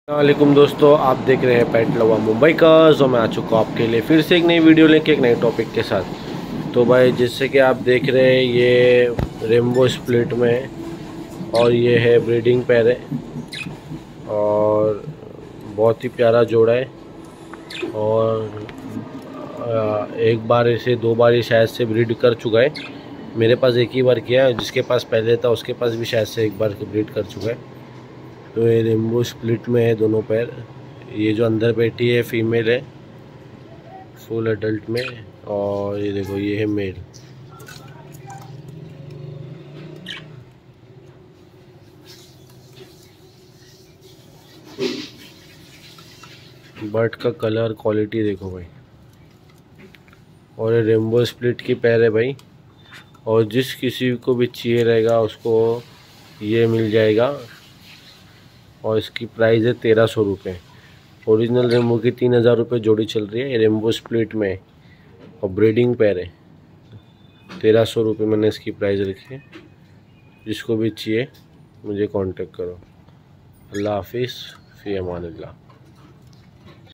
वालेकुम दोस्तों, आप देख रहे हैं पेट लवर मुंबई का। तो मैं आ चुका हूँ आपके लिए फिर से एक नई वीडियो लेके एक नए टॉपिक के साथ। तो भाई जैसे कि आप देख रहे हैं ये रेम्बो स्प्लिट में है और ये है ब्रीडिंग पेयर है और बहुत ही प्यारा जोड़ा है। और एक बार से दो बार ही शायद से ब्रीड कर चुका है। मेरे पास एक ही बार किया है, जिसके पास पहले था उसके पास भी शायद से एक बार ब्रीड कर चुका है। तो ये रेम्बो स्प्लिट में है दोनों पैर। ये जो अंदर बैठी है फीमेल है फुल एडल्ट में, और ये देखो ये है मेल। बर्ड का कलर क्वालिटी देखो भाई। और ये रेम्बो स्प्लिट की पैर है भाई, और जिस किसी को भी चाहिए रहेगा उसको ये मिल जाएगा। और इसकी प्राइस है 1300 रुपये। ओरिजिनल रेम्बो की 3000 रुपये जोड़ी चल रही है। ये रेम्बो स्प्लिट में और ब्रीडिंग पैर है। 1300 रुपये मैंने इसकी प्राइस रखी है। जिसको भी चाहिए मुझे कांटेक्ट करो। अल्लाह हाफिज़, फ़ी अमानिल्लाह।